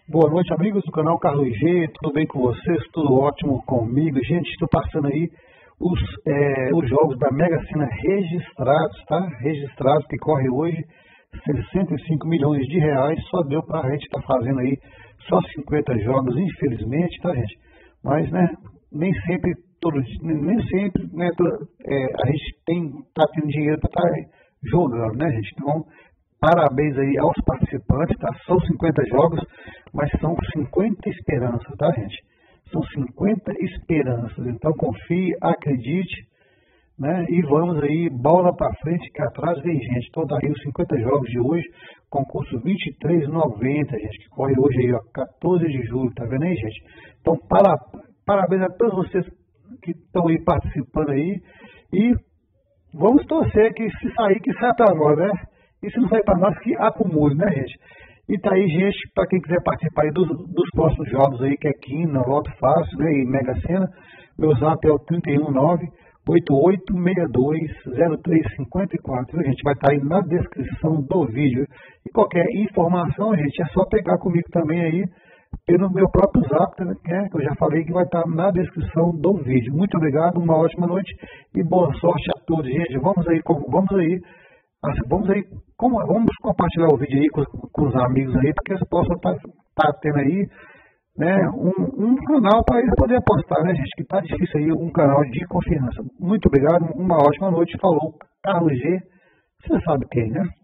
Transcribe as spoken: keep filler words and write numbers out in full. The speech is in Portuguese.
Boa noite, amigos do canal Carlos G. Tudo bem com vocês? Tudo ótimo comigo? Gente, estou passando aí os, é, os jogos da Mega Sena registrados, tá? Registrados, que corre hoje sessenta e cinco milhões de reais. Só deu para a gente estar tá fazendo aí só cinquenta jogos, infelizmente, tá, gente? Mas, né, nem sempre, todo, nem sempre, né, todo, é, a gente tem, tá tendo dinheiro para estar tá jogando, né, gente? Então, parabéns aí aos participantes, tá? São cinquenta jogos, mas são cinquenta esperanças, tá, gente? São cinquenta esperanças. Então confie, acredite, né? E vamos aí, bola pra frente, que atrás vem gente. Então daí os cinquenta jogos de hoje, concurso vinte e três reais e noventa centavos, gente, que corre hoje aí, ó, quatorze de julho, tá vendo aí, gente? Então para, parabéns a todos vocês que estão aí participando aí. E vamos torcer que se sair, que saia pra nós, né? E se não sair para nós, que acumule, né, gente? E tá aí, gente, para quem quiser participar aí dos, dos próximos jogos aí, que é Quina, Loto Fácil, né, e Mega Sena, meu zap é o trinta e um nove oito oito seis dois zero três cinco quatro, a gente vai estar tá aí na descrição do vídeo. E qualquer informação, gente, é só pegar comigo também aí, pelo meu próprio zap, né, que eu já falei que vai estar tá na descrição do vídeo. Muito obrigado, uma ótima noite e boa sorte a todos, gente. Vamos aí, vamos aí. Assim, vamos aí, como, vamos compartilhar o vídeo aí com, com os amigos aí, porque eles possam estar tá, tá tendo aí, né, um, um canal para eles poderem apostar, né, gente, que tá difícil aí, um canal de confiança. Muito obrigado, uma ótima noite, falou, Carlos G, você sabe quem, né?